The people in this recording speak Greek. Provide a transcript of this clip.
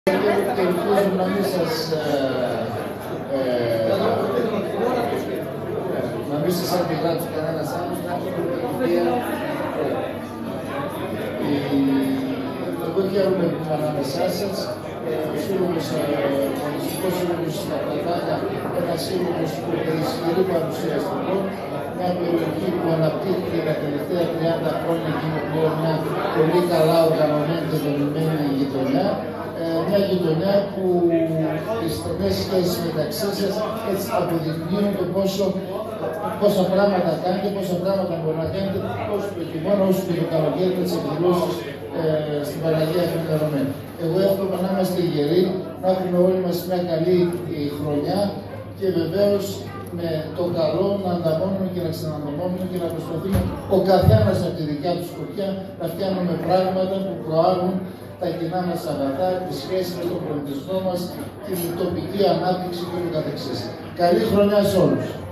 Και ελπίζω να μην σας αντιγράψει κανένας άλλος, να έχει την ευκαιρία. Εγώ χαίρομαι που είμαι ανάμεσά σας, ο Πολιτικός Σύλλογος στα Πλατάνια, ένας σύλλογος που έχει ισχυρή παρουσία στην πόλη, μια περιοχή που αναπτύχθηκε τα τελευταία 30 χρόνια και είναι πλέον μια πολύ καλά οργανωμένη και δομημένη γειτονιά. Μια γειτονιά που οι στενές σχέσεις μεταξύ σας έτσι αποδεικνύουν το πόσα πράγματα κάνετε, πόσα πράγματα μπορεί να κάνετε όσο το χειμώνα, όσο και το καλοκαίρι με τις εκδηλώσεις στην Παναγία Αφιερωμένη. Εγώ εύχομαι να είμαστε γεροί, να έχουμε όλοι μας μια καλή χρονιά και βεβαίως με το καλό να ανταμώνουμε και να ξανανταμώνουμε και να προσπαθούμε ο καθένας από τη δικιά του σκοπιά να φτιάχνουμε πράγματα που προάγουν τα κοινά μας αγαθά, τη σχέση με τον πολιτισμό μας, την τοπική ανάπτυξη και το καθεξής. Καλή χρονιά σε όλους.